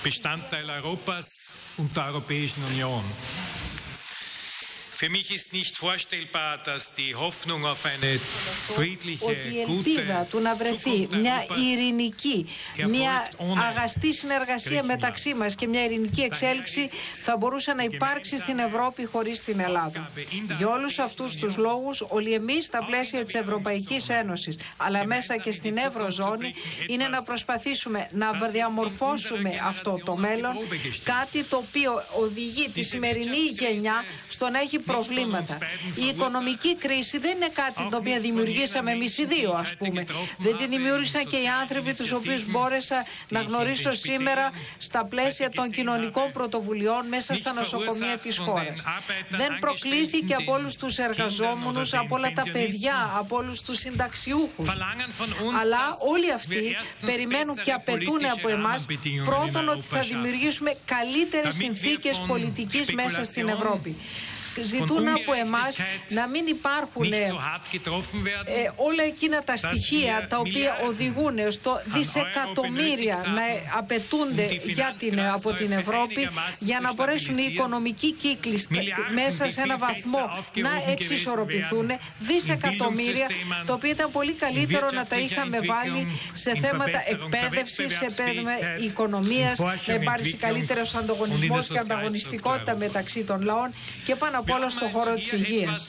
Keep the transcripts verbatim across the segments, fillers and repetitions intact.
Bestandteil Europas und der Europäischen Union. Für mich ist nicht vorstellbar, dass die Hoffnung auf eine friedliche, ότι η ελπίδα του να βρεθεί μια ειρηνική, μια αγαστή συνεργασία μεταξύ μας και μια ειρηνική εξέλιξη θα μπορούσε να υπάρξει στην Ευρώπη χωρίς την Ελλάδα. Για όλους αυτούς τους λόγους, όλοι εμείς στα πλαίσια της Ευρωπαϊκής Ένωσης, αλλά μέσα και στην Ευρωζώνη, είναι να προσπαθήσουμε να διαμορφώσουμε αυτό το μέλλον, κάτι το οποίο οδηγεί τη σημερινή γενιά στο να έχει προβλήματα. Η οικονομική κρίση δεν είναι κάτι το οποίο δημιουργήσαμε εμείς οι δύο, ας πούμε. Δεν τη δημιούργησαν και οι άνθρωποι τους οποίους μπόρεσα να γνωρίσω σήμερα στα πλαίσια των κοινωνικών πρωτοβουλειών μέσα στα νοσοκομεία της χώρας. Δεν προκλήθηκε από όλους τους εργαζόμενους, από όλα τα παιδιά, από όλους τους συνταξιούχους. Αλλά όλοι αυτοί περιμένουν και απαιτούν από εμάς πρώτον ότι θα δημιουργήσουμε καλύτερες συνθήκες πολιτικής μέσα στην Ευρώπη. Ζητούν από εμάς να μην υπάρχουν ε, όλα εκείνα τα στοιχεία τα οποία οδηγούν στο δισεκατομμύρια να απαιτούνται για την, από την Ευρώπη για να μπορέσουν οι οικονομικοί κύκλοι μέσα σε ένα βαθμό να εξισορροπηθούν. Δισεκατομμύρια, το οποίο ήταν πολύ καλύτερο να τα είχαμε βάλει σε θέματα εκπαίδευσης, σε θέματα οικονομίας, να υπάρξει καλύτερος ανταγωνισμός και ανταγωνιστικότητα μεταξύ των λαών και πάνω απ' όλα στον χώρο της υγείας.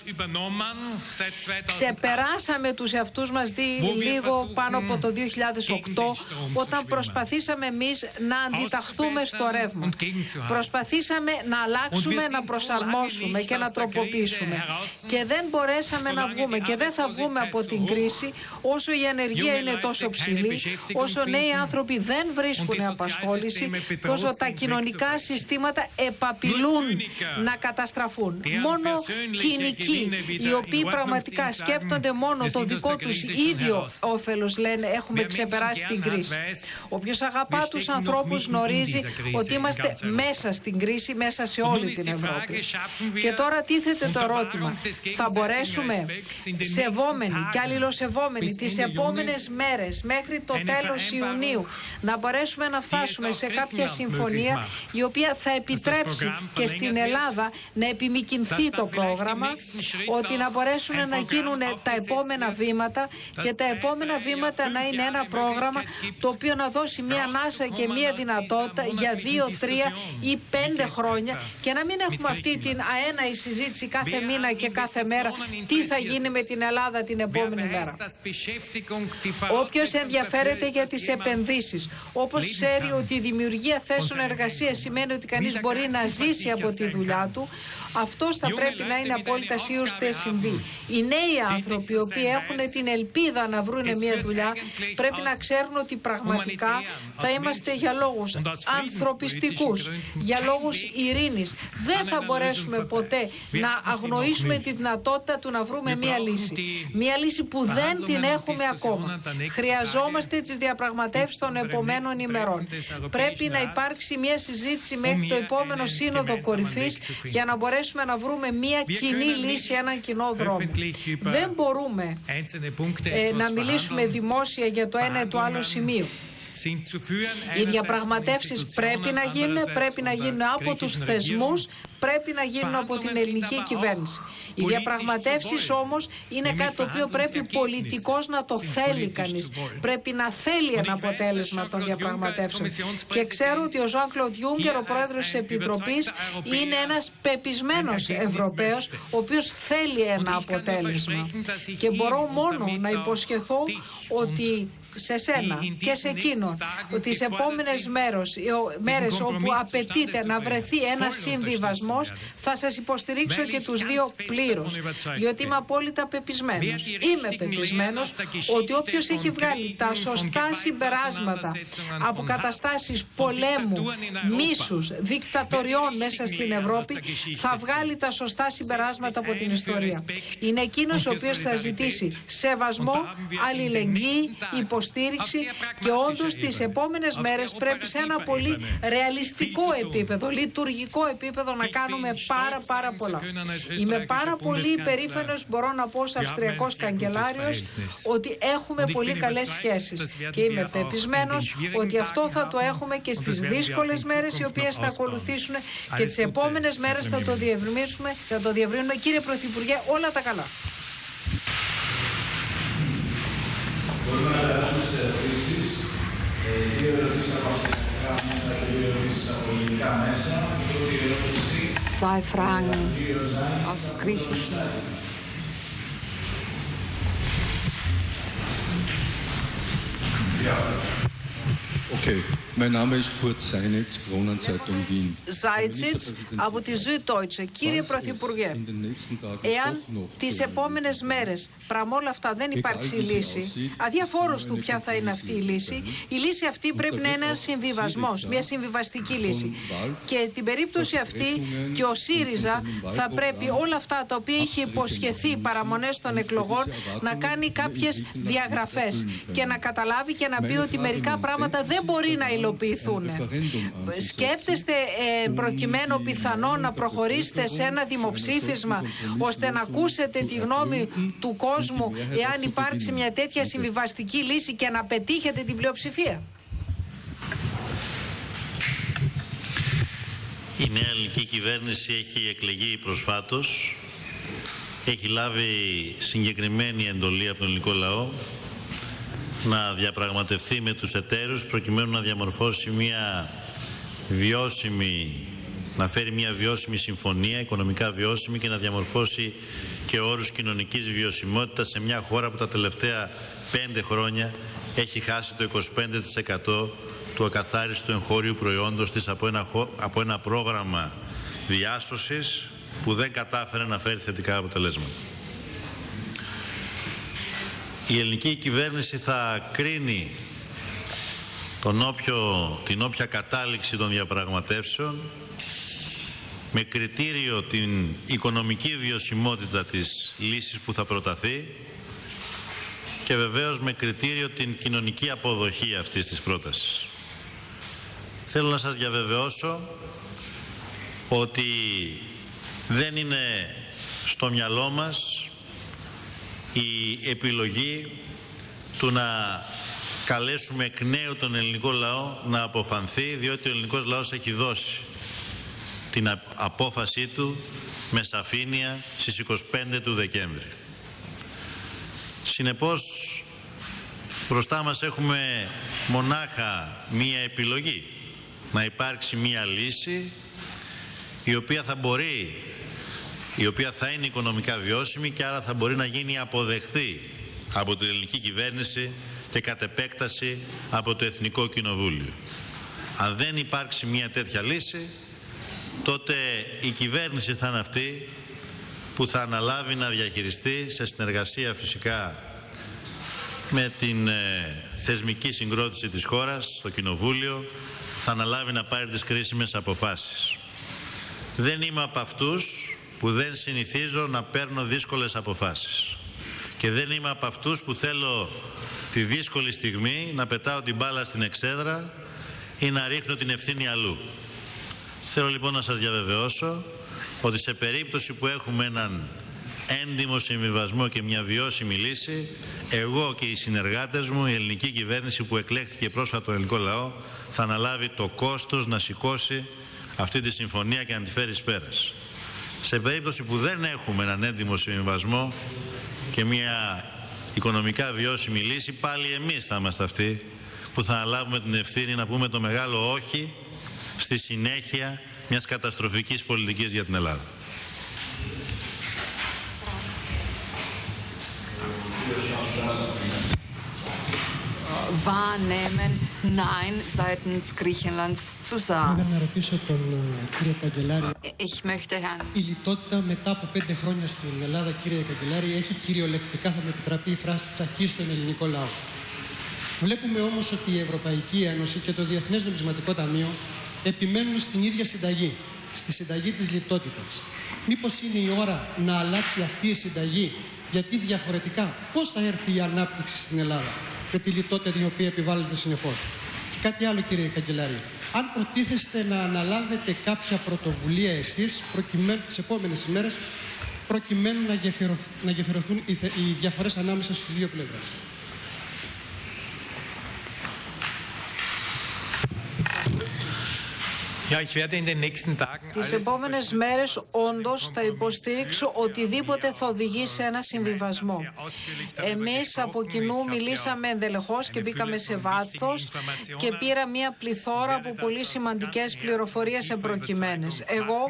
Ξεπεράσαμε τους εαυτούς μας δι, λίγο πάνω από το δύο χιλιάδες οκτώ, όταν προσπαθήσαμε εμείς να αντιταχθούμε στο ρεύμα. Προσπαθήσαμε να αλλάξουμε, να προσαρμόσουμε και να τροποποιήσουμε. Και δεν μπορέσαμε να βγούμε και δεν θα βγούμε από την κρίση όσο η ανεργία είναι τόσο ψηλή, όσο νέοι άνθρωποι δεν βρίσκουν απασχόληση, όσο τα κοινωνικά συστήματα επαπειλούν να καταστραφούν. Μόνο κοινικοί, οι οποίοι πραγματικά σκέπτονται μόνο το δικό τους ίδιο όφελος, λένε έχουμε ξεπεράσει την κρίση. Όποιος αγαπά τους ανθρώπους γνωρίζει ότι είμαστε μέσα στην κρίση, μέσα σε όλη την Ευρώπη. Και τώρα τίθεται το ερώτημα, θα μπορέσουμε σεβόμενοι και αλληλοσεβόμενοι τις επόμενες μέρες μέχρι το τέλος Ιουνίου να μπορέσουμε να φτάσουμε σε κάποια συμφωνία η οποία θα επιτρέψει και στην Ελλάδα να επιμικινθεί το πρόγραμμα, ότι να μπορέσουν να γίνουν τα επόμενα βήματα και τα επόμενα βήματα να είναι ένα πρόγραμμα το οποίο να δώσει μια ανάσα και μια δυνατότητα για δύο, τρία ή πέντε χρόνια και να μην έχουμε αυτή την αέναη συζήτηση κάθε μήνα και κάθε μέρα τι θα γίνει με την Ελλάδα την επόμενη μέρα. Όποιος ενδιαφέρεται για τις επενδύσεις, όπως ξέρει ότι η δημιουργία θέσεων εργασίας σημαίνει ότι κανείς μπορεί να ζήσει από τη δουλειά του, αυτός θα πρέπει να είναι απόλυτα σίγουρος ότι συμβεί. Οι νέοι άνθρωποι, οι οποίοι έχουν την ελπίδα να βρουν μια δουλειά, πρέπει να ξέρουν ότι πραγματικά θα είμαστε για λόγους ανθρωπιστικούς, για λόγους ειρήνης. Δεν θα μπορέσουμε ποτέ να αγνοήσουμε τη δυνατότητα του να βρούμε μια λύση. Μια λύση που δεν την έχουμε ακόμα. Χρειαζόμαστε τις διαπραγματεύσεις των επομένων ημερών. Πρέπει να υπάρξει μια συζήτηση μέχρι το επόμενο σύνοδο κορυφής για να μπορέσουμε να βρούμε μια κοινή λύση, έναν κοινό δρόμο. Δεν μπορούμε ε, να μιλήσουμε δημόσια για το ένα ή το άλλο σημείο. Οι διαπραγματεύσεις πρέπει να γίνουν, πρέπει να γίνουν από τους θεσμούς, πρέπει να γίνουν από την ελληνική κυβέρνηση. Οι διαπραγματεύσεις όμως είναι κάτι το οποίο πρέπει πολιτικώς να το θέλει κανείς. Πρέπει να θέλει ένα αποτέλεσμα των διαπραγματεύσεων. Και ξέρω ότι ο Ζαν Κλοντ Γιούγκερ, ο πρόεδρος της Επιτροπής, είναι ένας πεπισμένος Ευρωπαίος, ο οποίος θέλει ένα αποτέλεσμα. Και μπορώ μόνο να υποσχεθώ ότι σε σένα και σε εκείνον, ότι τις επόμενες μέρες, μέρες όπου απαιτείται να βρεθεί ένας συμβιβασμός, θα σας υποστηρίξω και τους δύο πλήρως, διότι είμαι απόλυτα πεπισμένος. Είμαι πεπισμένος ότι όποιος έχει βγάλει τα σωστά συμπεράσματα από καταστάσεις πολέμου, μίσους, δικτατοριών μέσα στην Ευρώπη, θα βγάλει τα σωστά συμπεράσματα από την ιστορία. Είναι εκείνος ο οποίος θα ζητήσει σεβασμό, αλληλεγγύη, υποστήριξη υποστήριξη και όντως τις επόμενες μέρες πρέπει σε ένα πολύ ρεαλιστικό επίπεδο, λειτουργικό επίπεδο να κάνουμε πάρα πάρα πολλά. Είμαι πάρα πολύ περήφανος, μπορώ να πω ως Αυστριακός Καγκελάριος, ότι έχουμε πολύ καλές σχέσεις και είμαι πεπισμένος ότι αυτό θα το έχουμε και στις δύσκολες μέρες οι οποίες θα ακολουθήσουν και τις επόμενες μέρες θα το διευρύνουμε, θα το διευρύνουμε. Κύριε Πρωθυπουργέ, όλα τα καλά. Μπορούμε να περάσουμε σε ερωτήσεις. Δύο ερωτήσεις από αυστριακά μέσα και δύο ερωτήσεις από ελληνικά μέσα. Η πρώτη ερώτηση. Zwei Fragen aus Griechisch. Okay, mein Name ist Kurt Seinitz, Kronenzeitung Wien. Σάιτσιτς από τη Süddeutsche. Κύριε Πρωθυπουργέ, εάν τις επόμενες μέρες παρά όλα αυτά δεν υπάρξει λύση, αδιαφόρος του ποια θα είναι αυτή η λύση, η λύση αυτή πρέπει να είναι ένας συμβιβασμός, μια συμβιβαστική λύση. Και στην περίπτωση αυτή και ο ΣΥΡΙΖΑ θα πρέπει όλα αυτά τα οποία είχε υποσχεθεί παραμονές των εκλογών να κάνει κάποιες διαγραφές και να καταλάβει και να πει ότι μερικά πράγματα δεν μπορεί να υλοποιηθούν. Σκέφτεστε ε, προκειμένου πιθανό να προχωρήσετε σε ένα δημοψήφισμα ώστε να ακούσετε τη γνώμη του κόσμου εάν υπάρξει μια τέτοια συμβιβαστική λύση και να πετύχετε την πλειοψηφία? Η νέα ελληνική κυβέρνηση έχει εκλεγεί προσφάτως, έχει λάβει συγκεκριμένη εντολή από τον ελληνικό λαό να διαπραγματευτεί με τους εταίρους προκειμένου να διαμορφώσει μια βιώσιμη, να φέρει μια βιώσιμη συμφωνία, οικονομικά βιώσιμη και να διαμορφώσει και όρους κοινωνικής βιωσιμότητας σε μια χώρα που τα τελευταία πέντε χρόνια έχει χάσει το είκοσι πέντε τοις εκατό του ακαθάριστου εγχώριου προϊόντος της από ένα, από ένα πρόγραμμα διάσωσης που δεν κατάφερε να φέρει θετικά αποτελέσματα. Η ελληνική κυβέρνηση θα κρίνει τον όποιο, την όποια κατάληξη των διαπραγματεύσεων με κριτήριο την οικονομική βιωσιμότητα της λύσης που θα προταθεί και βεβαίως με κριτήριο την κοινωνική αποδοχή αυτής της πρότασης. Θέλω να σας διαβεβαιώσω ότι δεν είναι στο μυαλό μας η επιλογή του να καλέσουμε εκ νέου τον ελληνικό λαό να αποφανθεί, διότι ο ελληνικός λαός έχει δώσει την απόφασή του με σαφήνεια στις είκοσι πέντε του Δεκέμβρη. Συνεπώς, μπροστά μας έχουμε μονάχα μία επιλογή, να υπάρξει μία λύση η οποία θα μπορεί, η οποία θα είναι οικονομικά βιώσιμη και άρα θα μπορεί να γίνει αποδεχτή από την ελληνική κυβέρνηση και κατ' επέκταση από το Εθνικό Κοινοβούλιο. Αν δεν υπάρξει μια τέτοια λύση, τότε η κυβέρνηση θα είναι αυτή που θα αναλάβει να διαχειριστεί σε συνεργασία φυσικά με την ε, θεσμική συγκρότηση της χώρας, στο Κοινοβούλιο, θα αναλάβει να πάρει τις κρίσιμες αποφάσεις. Δεν είμαι από αυτούς που δεν συνηθίζω να παίρνω δύσκολες αποφάσεις. Και δεν είμαι από αυτούς που θέλω τη δύσκολη στιγμή να πετάω την μπάλα στην εξέδρα ή να ρίχνω την ευθύνη αλλού. Θέλω λοιπόν να σας διαβεβαιώσω ότι σε περίπτωση που έχουμε έναν έντιμο συμβιβασμό και μια βιώσιμη λύση, εγώ και οι συνεργάτες μου, η ελληνική κυβέρνηση που εκλέχθηκε πρόσφατα τον ελληνικό λαό, θα αναλάβει το κόστος να σηκώσει αυτή τη συμφωνία και να τη φέρει εις πέρας. Σε περίπτωση που δεν έχουμε έναν έντιμο συμβιβασμό και μια οικονομικά βιώσιμη λύση, πάλι εμείς θα είμαστε αυτοί που θα αναλάβουμε την ευθύνη να πούμε το μεγάλο όχι στη συνέχεια μιας καταστροφικής πολιτικής για την Ελλάδα. Wahrnehmen, Nein seitens Griechenlands zu sagen. Ich möchte Herrn... Η λιτότητα μετά από πέντε χρόνια στην Ελλάδα, κύριε Καγκελάρη, έχει κυριολεκτικά, θα με επιτραπεί η φράση, τσακίσει στον ελληνικό λαό. Βλέπουμε όμως ότι η Ευρωπαϊκή Ένωση και το Διεθνές Νομισματικό Ταμείο επιμένουν στην ίδια συνταγή, στη συνταγή της λιτότητας. Μήπως είναι η ώρα να αλλάξει αυτή η συνταγή, γιατί διαφορετικά πώς θα έρθει η ανάπτυξη στην Ελλάδα? με τη λιτότητα την οποία επιβάλλεται συνεχώς. Και κάτι άλλο, κύριε Καγκελάρη. Αν προτίθεστε να αναλάβετε κάποια πρωτοβουλία εσείς προκειμένου τις επόμενες ημέρες, προκειμένου να, γεφυρωθ, να γεφυρωθούν οι, οι διαφορές ανάμεσα στις δύο πλευρές. Τις επόμενες μέρες όντως θα υποστηρίξω οτιδήποτε θα οδηγήσει σε ένα συμβιβασμό. Εμείς από κοινού μιλήσαμε ενδελεχώς και μπήκαμε σε βάθος και πήρα μια πληθώρα από πολύ σημαντικές πληροφορίες εμπροκειμένες. Εγώ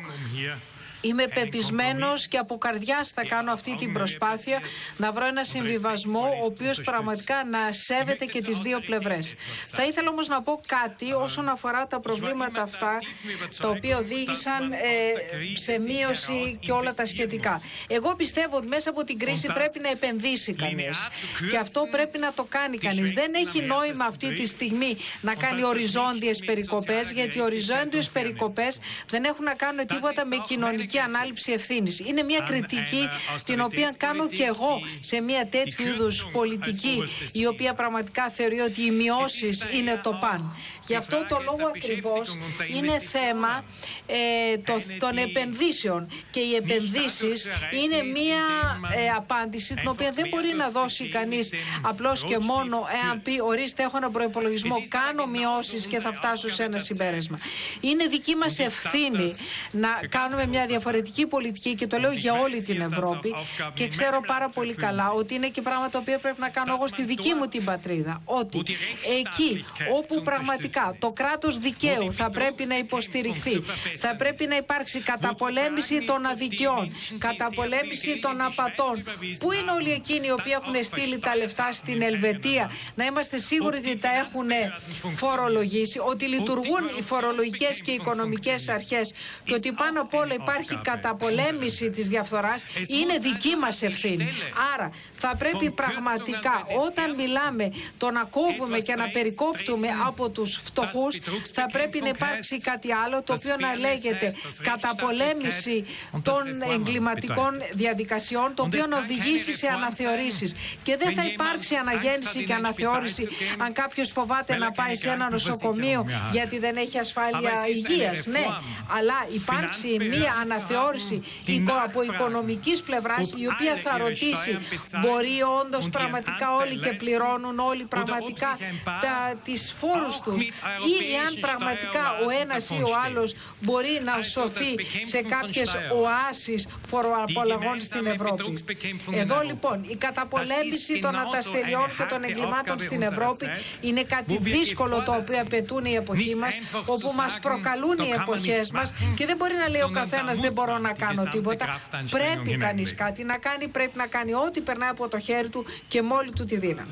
είμαι πεπισμένος και από καρδιάς θα κάνω αυτή την προσπάθεια να βρω ένα συμβιβασμό ο οποίος πραγματικά να σέβεται και τις δύο πλευρές. Θα ήθελα όμως να πω κάτι όσον αφορά τα προβλήματα αυτά τα οποία οδήγησαν ε, σε μείωση και όλα τα σχετικά. Εγώ πιστεύω ότι μέσα από την κρίση πρέπει να επενδύσει κανείς και αυτό πρέπει να το κάνει κανείς. Δεν έχει νόημα αυτή τη στιγμή να κάνει οριζόντιες περικοπές, γιατί οι οριζόντιες περικοπές δεν έχουν να κάνουν τίποτα με κοινωνική ανάληψη ευθύνης. Είναι μια κριτική την οποία κάνω και εγώ σε μια τέτοιου είδους πολιτική η οποία πραγματικά θεωρεί ότι οι μειώσεις είναι το παν. Γι' αυτό το λόγο ακριβώς είναι θέμα ε, το, των επενδύσεων και οι επενδύσεις είναι μια ε, απάντηση την οποία δεν μπορεί να δώσει κανείς απλώς και μόνο εάν πει ορίστε έχω ένα προϋπολογισμό, κάνω μειώσεις και θα φτάσω σε ένα συμπέρασμα. Είναι δική μας ευθύνη να κάνουμε μια διαφορετική πολιτική και το λέω για όλη την Ευρώπη και ξέρω πάρα πολύ καλά ότι είναι και πράγματα τα οποία πρέπει να κάνω εγώ στη δική μου την πατρίδα. Ότι εκεί όπου πραγματικά το κράτος δικαίου θα πρέπει να υποστηριχθεί, θα πρέπει να υπάρξει καταπολέμηση των αδικιών, καταπολέμηση των απατών. Πού είναι όλοι εκείνοι οι οποίοι έχουν στείλει τα λεφτά στην Ελβετία, να είμαστε σίγουροι ότι τα έχουν φορολογήσει, ότι λειτουργούν οι φορολογικές και οι οικονομικές αρχές και ότι πάνω απ' όλα υπάρχει καταπολέμηση της διαφθοράς, είναι δική μας ευθύνη. Άρα θα πρέπει πραγματικά όταν μιλάμε το να κόβουμε και να περικόπτουμε από τους φτωχούς, θα πρέπει να υπάρξει κάτι άλλο το οποίο να λέγεται καταπολέμηση των εγκληματικών διαδικασιών, το οποίο να οδηγήσει σε αναθεωρήσεις. Και δεν θα υπάρξει αναγέννηση και αναθεώρηση αν κάποιος φοβάται να πάει σε ένα νοσοκομείο γιατί δεν έχει ασφάλεια υγείας. Ναι, αλλά υπάρξει μία αναθεώρηση από οικονομικής πλευράς η οποία θα ρωτήσει μπορεί όντως πραγματικά όλοι και πληρώνουν όλοι πραγματικά τα, τις φόρους τους ή εάν πραγματικά ο ένας ή ο άλλος μπορεί να σωθεί σε κάποιες οάσεις φοροαπαλλαγών στην Ευρώπη. Εδώ λοιπόν η καταπολέμηση των αταστηριών και των εγκλημάτων στην Ευρώπη είναι κάτι δύσκολο το οποίο απαιτούν οι εποχή μας, όπου μας προκαλούν οι εποχές μας και δεν μπορεί να λέει ο καθένας δεν μπορώ να κάνω τίποτα. Πρέπει κανείς κάτι να κάνει, πρέπει να κάνει ό,τι περνάει από το χέρι του και με όλη του τη δύναμη.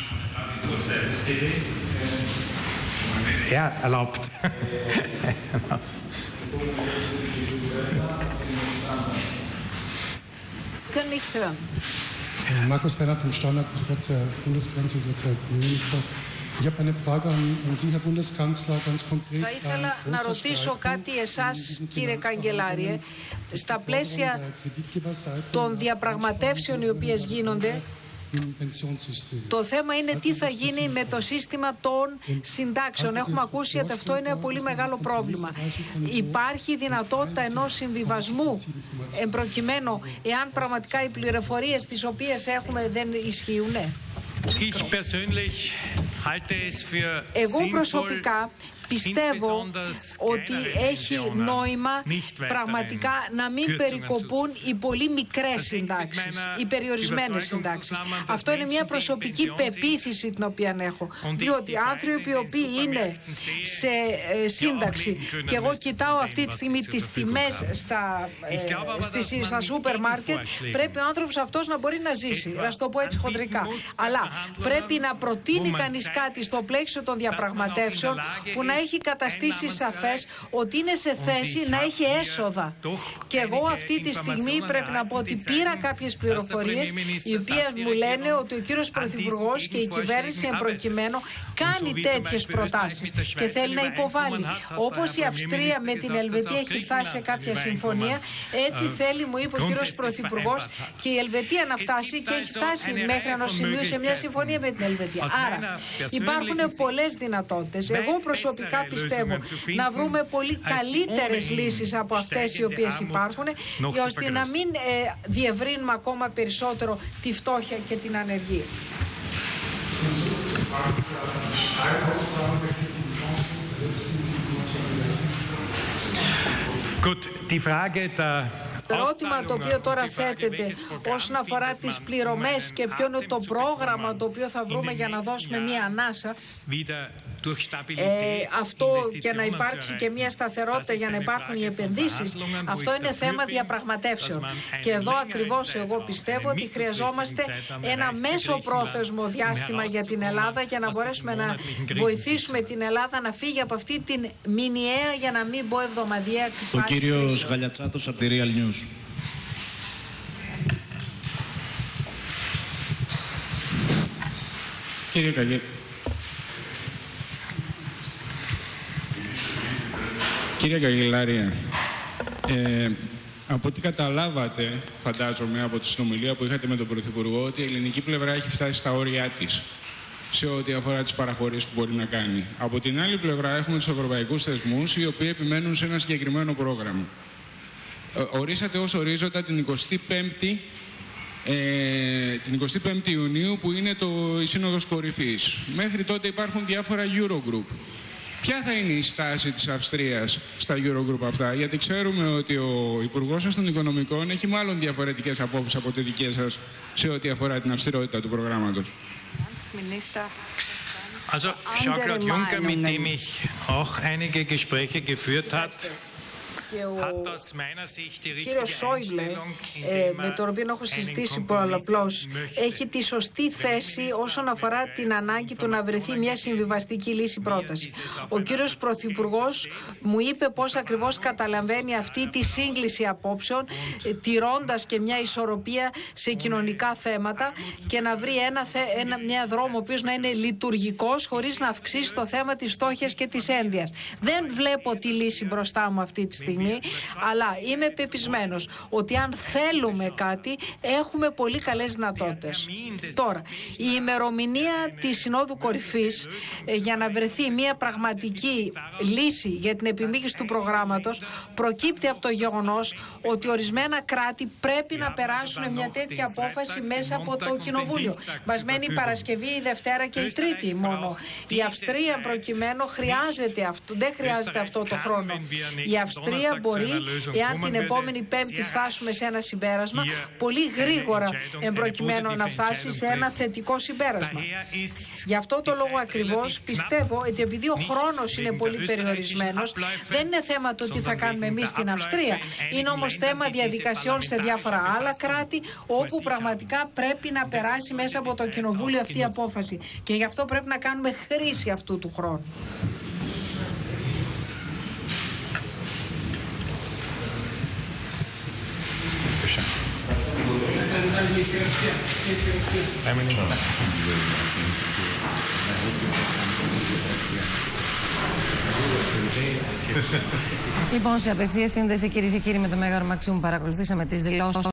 Ja, erlaubt. Können nicht hören. Markus Ferrer vom Standardblatt der Bundeskanzler, der Minister. Ich habe eine Frage an, an Sie, Herr Bundeskanzler, ganz konkret. Θα ήθελα να ρωτήσω κάτι εσάς, κύριε Καγκελάριε, στα πλαίσια των διαπραγματεύσεων οι οποίες γίνονται. Το θέμα είναι τι θα γίνει με το σύστημα των συντάξεων. Έχουμε ακούσει ότι αυτό είναι ένα πολύ μεγάλο πρόβλημα. Υπάρχει δυνατότητα ενός συμβιβασμού εμπροκειμένου εάν πραγματικά οι πληροφορίες τις οποίες έχουμε δεν ισχύουν. Εγώ προσωπικά πιστεύω ότι έχει νόημα πραγματικά να μην περικοπούν οι πολύ μικρές συντάξεις, οι περιορισμένες συντάξεις. Αυτό είναι μια προσωπική πεποίθηση την οποία έχω. Διότι άνθρωποι οι οποίοι είναι σε ε, σύνταξη και εγώ κοιτάω αυτή τη στιγμή τις τιμές στα, ε, στα σούπερ μάρκετ, πρέπει ο άνθρωπος αυτός να μπορεί να ζήσει. Να το πω έτσι χοντρικά. Αλλά πρέπει να προτείνει κανείς κάτι στο πλαίσιο των διαπραγματεύσεων που να έχει καταστήσει σαφές ότι είναι σε θέση να έχει έσοδα. Και εγώ αυτή τη στιγμή πρέπει να πω ότι πήρα κάποιες πληροφορίες οι οποίες μου λένε ότι ο κύριος Πρωθυπουργός και η κυβέρνηση εμπροκειμένου κάνει τέτοιες προτάσεις και θέλει να υποβάλει. Όπως η Αυστρία με την Ελβετία έχει φτάσει σε κάποια συμφωνία, έτσι θέλει, μου είπε ο κύριος Πρωθυπουργός, και η Ελβετία να φτάσει, και έχει φτάσει μέχρι ενός σημείου σε μια συμφωνία με την Ελβετία. Άρα υπάρχουν πολλές δυνατότητες. Εγώ προσωπικά πιστεύω να βρούμε πολύ καλύτερες λύσεις από αυτές οι οποίες υπάρχουν, ώστε να μην ε, διευρύνουμε ακόμα περισσότερο τη φτώχεια και την ανεργία. Gut, die Frage der Το ερώτημα το οποίο τώρα θέτεται όσον αφορά τις πληρωμές και ποιο είναι το πρόγραμμα το οποίο θα βρούμε για να δώσουμε μία ανάσα, ε, αυτό για να υπάρξει και μία σταθερότητα, για να υπάρχουν οι επενδύσεις, αυτό είναι θέμα διαπραγματεύσεων. Και εδώ ακριβώς εγώ πιστεύω ότι χρειαζόμαστε ένα μέσο πρόθεσμο διάστημα για την Ελλάδα, για να μπορέσουμε να βοηθήσουμε την Ελλάδα να φύγει από αυτή την μηνιαία, για να μην πω εβδομαδιαία φάση. Ο κύριος Γαλιατσάτος από τη Real News. Κύριε Καγέ, κύριε Καγκελάρια, ε, από ό,τι καταλάβατε, φαντάζομαι, από τη συνομιλία που είχατε με τον Πρωθυπουργό, ότι η ελληνική πλευρά έχει φτάσει στα όρια της σε ό,τι αφορά τις παραχωρήσεις που μπορεί να κάνει. Από την άλλη πλευρά έχουμε τους ευρωπαϊκούς θεσμούς, οι οποίοι επιμένουν σε ένα συγκεκριμένο πρόγραμμα. Ε, ορίσατε ως ορίζοντα την εικοστή πέμπτη Ε, την εικοστή πέμπτη Ιουνίου, που είναι το, η Σύνοδος Κορυφής. Μέχρι τότε υπάρχουν διάφορα Eurogroup. Ποια θα είναι η στάση της Αυστρίας στα Eurogroup αυτά? Γιατί ξέρουμε ότι ο Υπουργός σας των Οικονομικών έχει μάλλον διαφορετικές απόψεις από τη δική σας σε ό,τι αφορά την αυστηρότητα του προγράμματος. Also Jean-Claude Juncker, mit dem ich auch einige Gespräche geführt habe, ο κύριος Σόιμπλε, ε, με τον οποίο έχω συζητήσει πολλαπλώς, έχει τη σωστή θέση όσον αφορά την ανάγκη του να βρεθεί μια συμβιβαστική λύση πρόταση. Ο κύριος Πρωθυπουργός μου είπε πώς ακριβώς καταλαβαίνει αυτή τη σύγκληση απόψεων, ε, τηρώντας και μια ισορροπία σε κοινωνικά θέματα, και να βρει ένα, ένα μια δρόμο ο οποίος να είναι λειτουργικός, χωρίς να αυξήσει το θέμα της φτώχειας και της ένδυας. Δεν βλέπω τη λύση μπροστά μου αυτή τη στιγμή, αλλά είμαι πεπισμένος ότι αν θέλουμε κάτι, έχουμε πολύ καλές δυνατότητες. Τώρα, η ημερομηνία της Συνόδου Κορυφής, ε, για να βρεθεί μια πραγματική λύση για την επιμήκυση του προγράμματος, προκύπτει από το γεγονός ότι ορισμένα κράτη πρέπει να περάσουν μια τέτοια απόφαση μέσα από το Κοινοβούλιο. Μας μένει η Παρασκευή, η Δευτέρα και η Τρίτη μόνο. Η Αυστρία προκειμένου χρειάζεται αυτό, δεν χρειάζεται αυτό το χρόνο. Η Αυστρία μπορεί, εάν την επόμενη Πέμπτη φτάσουμε σε ένα συμπέρασμα, πολύ γρήγορα εμπροκειμένου να φτάσει σε ένα θετικό συμπέρασμα. Γι' αυτό το λόγο ακριβώς πιστεύω ότι επειδή ο χρόνος είναι πολύ περιορισμένος, δεν είναι θέμα το τι θα κάνουμε εμείς στην Αυστρία. Είναι όμως θέμα διαδικασιών σε διάφορα άλλα κράτη, όπου πραγματικά πρέπει να περάσει μέσα από το Κοινοβούλιο αυτή η απόφαση. Και γι' αυτό πρέπει να κάνουμε χρήση αυτού του χρόνου. Λοιπόν, σε απευθεία σύνδεση, κυρίες και κύριοι, με το Μέγαρο Μαξίμου παρακολουθήσαμε τις δηλώσεις